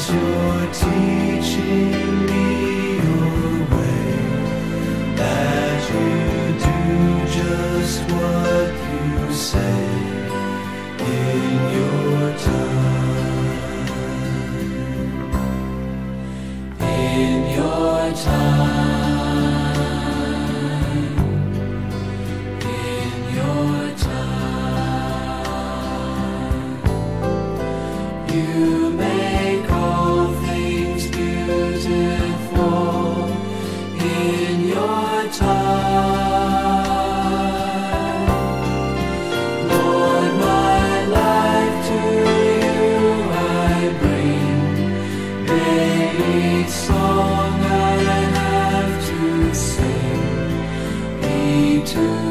you're teaching me your way, that you do just what you say in your time. In your time. In your time. You make all things beautiful in your time. Lord, my life to you I bring. May each song I have to sing be to